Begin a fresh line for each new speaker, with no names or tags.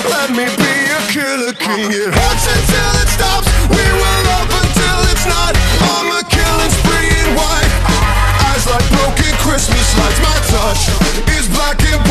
Let me be a killer king. It hurts until it stops. We will love until it's not. I'm a killing spree in white. Eyes like broken Christmas lights. My touch is black and